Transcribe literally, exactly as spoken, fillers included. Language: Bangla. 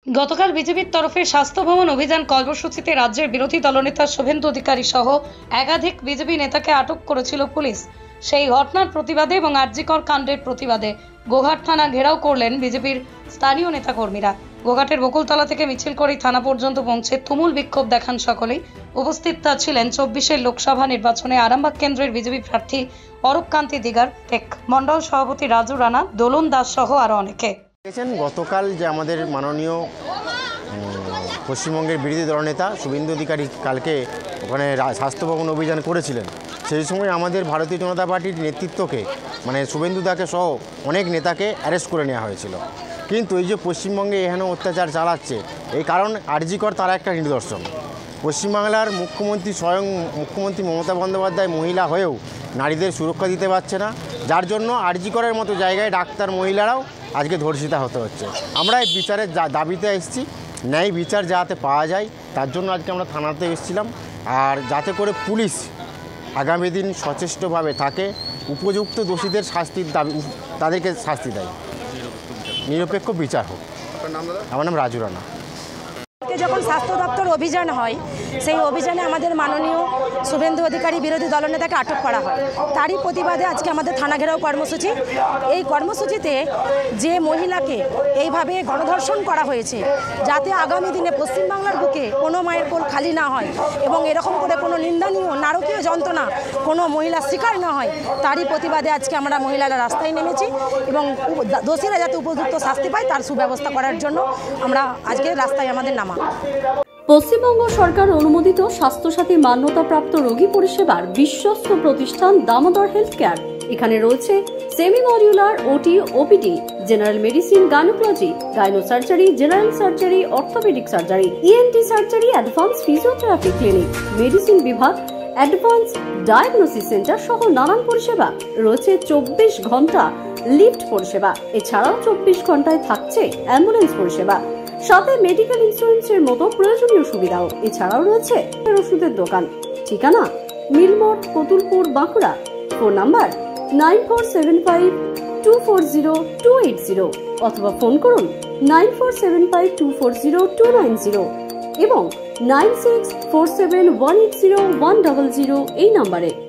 গতকাল বিজেপির তরফে স্বাস্থ্য ভবন অভিযান কর্মসূচিতে রাজ্যের বিরোধী দলনেতা শুভেন্দু অধিকারী সহ একাধিক বিজেপি নেতাকে আটক করেছিল পুলিশ। সেই ঘটনার প্রতিবাদে এবং আরজিকর কাণ্ডের প্রতিবাদে গোঘাট থানা ঘেরাও করলেন বিজেপির স্থানীয় নেতাকর্মীরা। গোঘাটের বকুলতলা থেকে মিছিল করে থানা পর্যন্ত পৌঁছে তুমুল বিক্ষোভ দেখান সকলেই। উপস্থিত ছিলেন চব্বিশের লোকসভা নির্বাচনে আরামবাগ কেন্দ্রের বিজেপি প্রার্থী অরূপকান্তি দিগার, টেক মন্ডল সভাপতি রাজু রানা, দোলন দাস সহ আরো অনেকে। গতকাল যে আমাদের মাননীয় পশ্চিমবঙ্গের বিরোধী দলনেতা শুভেন্দু অধিকারী কালকে ওখানে স্বাস্থ্য ভবন অভিযান করেছিলেন, সেই সময় আমাদের ভারতীয় জনতা পার্টির নেতৃত্বকে মানে শুভেন্দু দাকে সহ অনেক নেতাকে অ্যারেস্ট করে নেওয়া হয়েছিল। কিন্তু এই যে পশ্চিমবঙ্গে এখানে অত্যাচার চালাচ্ছে, এই কারণ আরজিকর তারা একটা নিদর্শন। পশ্চিমবাংলার মুখ্যমন্ত্রী স্বয়ং মুখ্যমন্ত্রী মমতা বন্দ্যোপাধ্যায় মহিলা হয়েও নারীদের সুরক্ষা দিতে পারছে না, যার জন্য আরজিকরের মতো জায়গায় ডাক্তার মহিলারাও আজকে ধর্ষিতা হতে হচ্ছে। আমরা এই বিচারের দাবিতে এসেছি, ন্যায় বিচার যাতে পাওয়া যায় তার জন্য আজকে আমরা থানাতে এসেছিলাম। আর যাতে করে পুলিশ আগামী দিন সচেষ্টভাবে থাকে, উপযুক্ত দোষীদের শাস্তির দাবি তাদেরকে শাস্তি দেয়, নিরপেক্ষ বিচার হোক। আমার নাম রাজু রানা। যখন স্বাস্থ্য দপ্তর অভিযান হয়, সেই অভিযানে আমাদের মাননীয় শুভেন্দু অধিকারী বিরোধী দলনেতাকে আটক করা হয়। তারই প্রতিবাদে আজকে আমাদের থানা ঘেরাও কর্মসূচি। এই কর্মসূচিতে যে মহিলাকে এইভাবে গণধর্ষণ করা হয়েছে, যাতে আগামী দিনে পশ্চিমবাংলার বুকে কোনো মায়ের কোল খালি না হয় এবং এরকম করে কোনো নিন্দনীয় নারকীয় যন্ত্রণা কোনো মহিলার শিকার না হয়, তারই প্রতিবাদে আজকে আমরা মহিলারা রাস্তায় নেমেছি এবং দোষীরা যাতে উপযুক্ত শাস্তি পায় তার সুব্যবস্থা করার জন্য আমরা আজকে রাস্তায় আমাদের নামা। পশ্চিমবঙ্গ সরকার অনুমোদিত স্বাস্থ্যসাথী মান্যতাপ্রাপ্ত রোগী পরিষেবার বিশ্বস্ত প্রতিষ্ঠান দামোদর হেলথ কেয়ার। এখানে রয়েছে semi modular OT, OPD, general medicine, gynaecology, gynae surgery, general surgery, orthopaedic surgery, ENT surgery, advance physiotherapy clinic, medicine বিভাগ, অ্যাডভান্স ডায়াগনোসিস সেন্টার সহ নানান পরিষেবা রয়েছে। চব্বিশ ঘন্টা লিফট পরিষেবা, এছাড়াও চব্বিশ ঘন্টায় থাকছে অ্যাম্বুলেন্স পরিষেবা, সাথে মেডিকেল ইন্স্যুরেন্সের মতো প্রয়োজনীয় সুবিধাও। এছাড়াও রয়েছে ওষুধের দোকান। ঠিকানা Milmor, Kotulpur, Bankura. Phone number nine four seven five two four zero two eight zero অথবা ফোন করুন nine four seven five two four zero two nine zero এবং nine six four seven one eight zero one double zero এই নাম্বারে।